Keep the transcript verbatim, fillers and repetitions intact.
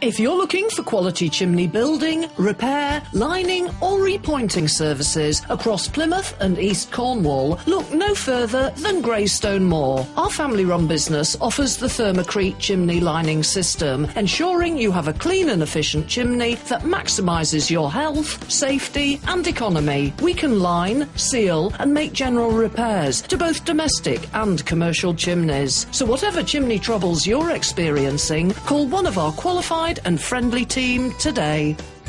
If you're looking for quality chimney building, repair, lining or repointing services across Plymouth and East Cornwall, look no further than Greystone Moor. Our family-run business offers the Thermocrete chimney lining system, ensuring you have a clean and efficient chimney that maximises your health, safety and economy. We can line, seal and make general repairs to both domestic and commercial chimneys. So whatever chimney troubles you're experiencing, call one of our qualified and friendly team today.